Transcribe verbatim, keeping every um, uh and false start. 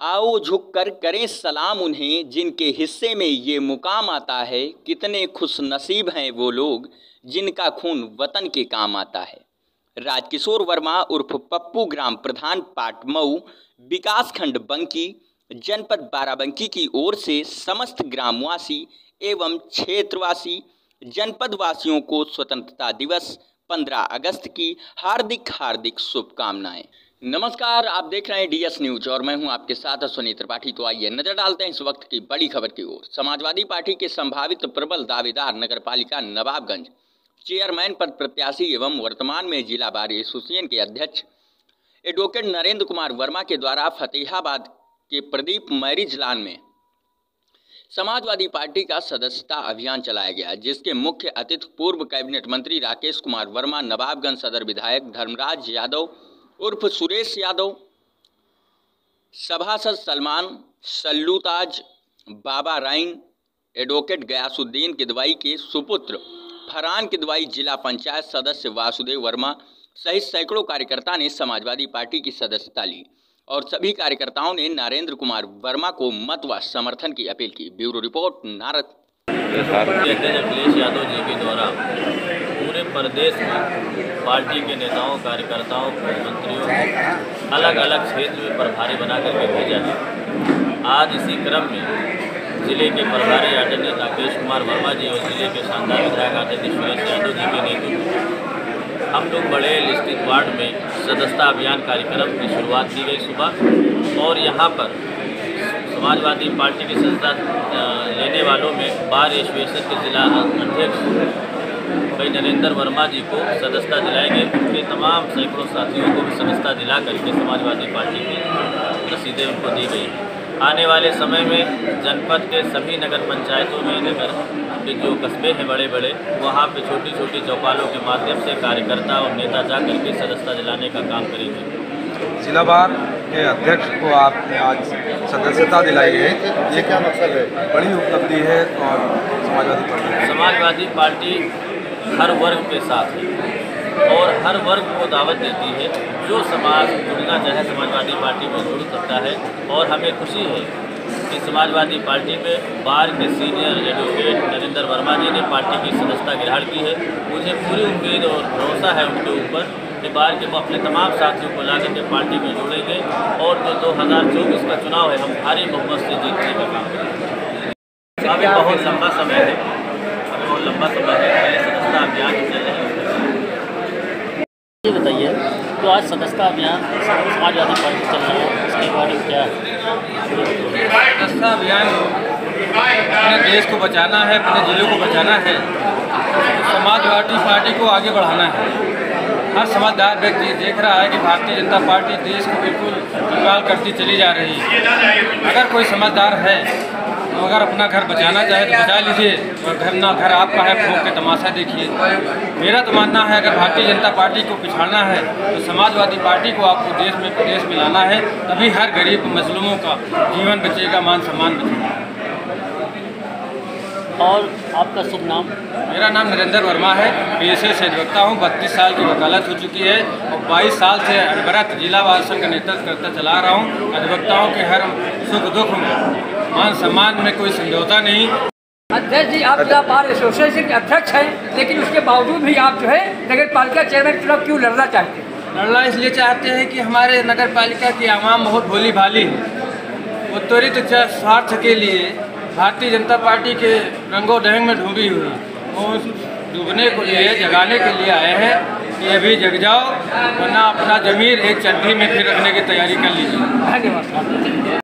आओ झुककर करें सलाम उन्हें जिनके हिस्से में ये मुकाम आता है। कितने खुश नसीब हैं वो लोग जिनका खून वतन के काम आता है। राजकिशोर वर्मा उर्फ पप्पू ग्राम प्रधान पाटमऊ विकासखंड बंकी जनपद बाराबंकी की ओर से समस्त ग्रामवासी एवं क्षेत्रवासी जनपद वासियों को स्वतंत्रता दिवस पंद्रह अगस्त की हार्दिक हार्दिक शुभकामनाएं। नमस्कार, आप देख रहे हैं डीएस न्यूज और मैं हूं आपके साथ अश्विनी त्रिपाठी। तो आइए नजर डालते हैं इस वक्त की बड़ी खबर की ओर। समाजवादी पार्टी के संभावित प्रबल दावेदार नगरपालिका नवाबगंज चेयरमैन पद प्रत्याशी एवं वर्तमान में जिला बार एसोसिएशन के अध्यक्ष एडवोकेट नरेंद्र कुमार वर्मा के द्वारा फतेहाबाद के प्रदीप मैरिज लॉन में समाजवादी पार्टी का सदस्यता अभियान चलाया गया, जिसके मुख्य अतिथि पूर्व कैबिनेट मंत्री राकेश कुमार वर्मा, नवाबगंज सदर विधायक धर्मराज यादव उर्फ सुरेश यादव, सभासद सलमान सल्लूताज, बाबा राइन, एडवोकेट गयासुद्दीन किदवाई के सुपुत्र फरहान किदवाई, जिला पंचायत सदस्य वासुदेव वर्मा सहित सैकड़ों कार्यकर्ता ने समाजवादी पार्टी की सदस्यता ली और सभी कार्यकर्ताओं ने नरेंद्र कुमार वर्मा को मत व समर्थन की अपील की। Bureau report, Narad. अखिलेश यादव जी के द्वारा पूरे प्रदेश में पार्टी के नेताओं, कार्यकर्ताओं, मंत्रियों को अलग अलग क्षेत्र में प्रभारी बना करके भेजा है। आज इसी क्रम में जिले के प्रभारी आदरणीय राकेश कुमार वर्मा जी और जिले के शानदार विधायक आदरणीय सुरेश यादव जी के नेतृत्व में हम लोग बड़े लिस्टित वार्ड में सदस्यता अभियान कार्यक्रम की शुरुआत की गई सुबह, और यहाँ पर समाजवादी पार्टी की सदस्यता लेने वालों में बार एसोसिएशन के जिला अध्यक्ष भाई नरेंद्र वर्मा जी को सदस्यता दिलाई गई। उनके तमाम सैकड़ों साथियों को भी सदस्यता दिला करके समाजवादी पार्टी की रसीदें उनको दी गई। आने वाले समय में जनपद के सभी नगर पंचायतों में, नगर के जो कस्बे हैं बड़े बड़े, वहाँ पे छोटी छोटी चौपालों के माध्यम से कार्यकर्ता और नेता जा करके सदस्यता दिलाने का काम करेंगे। जिला बार के अध्यक्ष को आपने आज सदस्यता दिलाई है, ये क्या मकसद है? बड़ी उपलब्धि है और समाजवादी पार्टी समाजवादी पार्टी हर वर्ग के साथ है और हर वर्ग को दावत देती है। जो समाज जुड़ना चाहे समाजवादी पार्टी में जुड़ सकता है, और हमें खुशी है कि समाजवादी पार्टी में बार के सीनियर एडवोकेट नरेंद्र वर्मा जी ने पार्टी की सदस्यता ग्रहण की है। मुझे पूरी उम्मीद और भरोसा है उनके ऊपर कि बार के वो अपने तमाम साथियों को ला करके पार्टी में जोड़ेंगे और जो दो हज़ार चौबीस का चुनाव है हम भारी बहुमत से जीतने का काम करेंगे। अभी बहुत लंबा समय है, अभी बहुत लंबा समय है, पहले सदस्यता अभियान चल रहे हैं। ये बताइए, तो आज सदस्यता अभियान समाजवादी पार्टी चल रहा है, इसके बारे में क्या है? सदस्यता अभियान अपने देश को बचाना है, अपने जिले को बचाना है, समाजवादी पार्टी को आगे बढ़ाना है। हर समझदार व्यक्ति देख रहा है कि भारतीय जनता पार्टी देश को बिल्कुल कंगाल करती चली जा रही है। अगर कोई समझदार है तो अगर अपना घर बचाना चाहे तो बचा लीजिए, और घर ना घर आपका है फूंक के तमाशा देखिए। मेरा तो मानना है अगर भारतीय जनता पार्टी को पिछाड़ना है तो समाजवादी पार्टी को आपको देश में प्रदेश में लाना है, तभी हर गरीब मजलूमों का जीवन बचेगा, मान सम्मान बचेगा। और आपका शुभ नाम? मेरा नाम नरेंद्र वर्मा है, पेशे से अधिवक्ता हूँ। बत्तीस साल की वकालत हो चुकी है और बाईस साल से अनवरत जिला बार संघ का नेतृत्व करता चला रहा हूँ। अधिवक्ताओं के हर सुख दुख में मान सम्मान में कोई समझौता नहीं। अध्यक्ष जी, आप जिला बार एसोसिएशन के अध्यक्ष हैं, लेकिन उसके बावजूद भी आप जो है नगर पालिका चेयरमैन चुनाव क्यों लड़ना चाहते हैं? लड़ना इसलिए चाहते हैं कि हमारे नगर पालिका की आवाम बहुत भोली भाली है। वो त्वरित स्वार्थ के लिए भारतीय जनता पार्टी के रंगों ढंग में डूबी हुई, वो डूबने को लिए जगाने के लिए आए हैं कि अभी जग जाओ, वरना अपना जमीर एक चड्ढी में फिर रखने की तैयारी कर लीजिए। धन्यवाद।